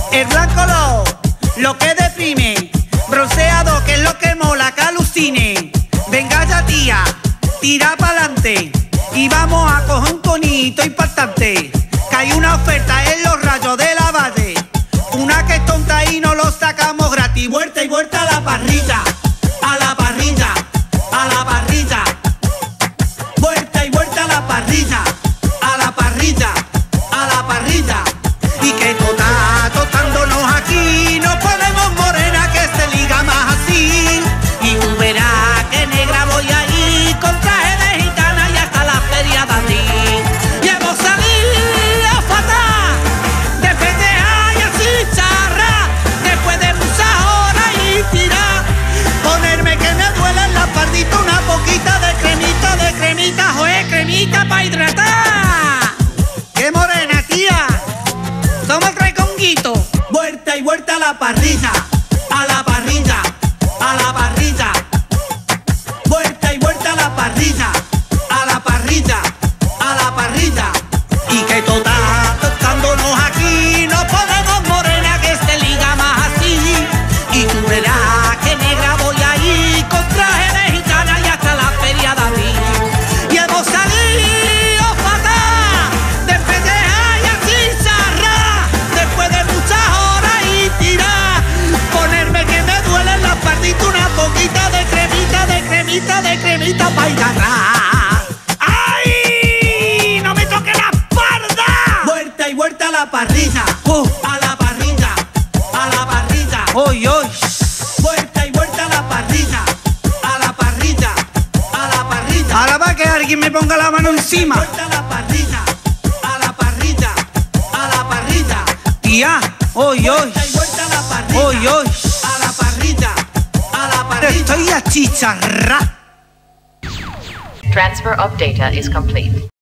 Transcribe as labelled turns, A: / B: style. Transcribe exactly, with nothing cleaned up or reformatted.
A: El blanco lo, lo que deprime. Bronceado, que es lo que mola, que alucine. Venga ya tía, tira pa'lante y vamos a coger un tonito impactante. Que hay una oferta en los rayos de la valle, una que es tonta y no lo sacamos gratis. Vuelta y vuelta a la parrilla, a la parrilla, a la parrilla. Vuelta y vuelta a la parrilla, a la parrilla, a la parrilla. Y que tota, tostándonos aquí, nos ponemos morena que se liga más así. Y tú verás que negra voy a ir con traje de gitana y hasta la feria de abril. Y hemos salido fatal de festejar y así charrar, después de muchas horas y tirar. Ponerme que me duele en la pardita una poquita de cremita, de cremita, joder, cremita para hidratar. ¡Qué morena, tía! Somos el reconguito. Vuelta y vuelta a la parrilla, a la parrilla, a la parrilla. Vuelta y vuelta a la parrilla, a la parrilla, a la parrilla. Y que total, tocándonos aquí, nos ponemos morena que se liga más así. Y tú verás que negra voy a ir con traje de gitana y hasta la feria de abril. Y hemos salido fatal de festejar y así charrar, después de muchas horas y tirar. Ponerme que me duele en la pardita una poquita de cremita, de cremita, de cremita pa' agarrar. ¡Ay! ¡No me toque la espalda! Vuelta y vuelta a la parrilla, uh, a la parrilla, a la parrilla. ¡Oy, oy! Vuelta y vuelta a la parrilla, a la parrilla, a la parrilla. Ahora va que alguien me ponga la mano encima. Vuelta a la parrilla, a la parrilla, a la parrilla. Tía, oy, oy. Vuelta y vuelta a la parrilla, oy, oy. A la parrilla, a la parrilla. Estoy a chicharrar.
B: Transfer of data is complete.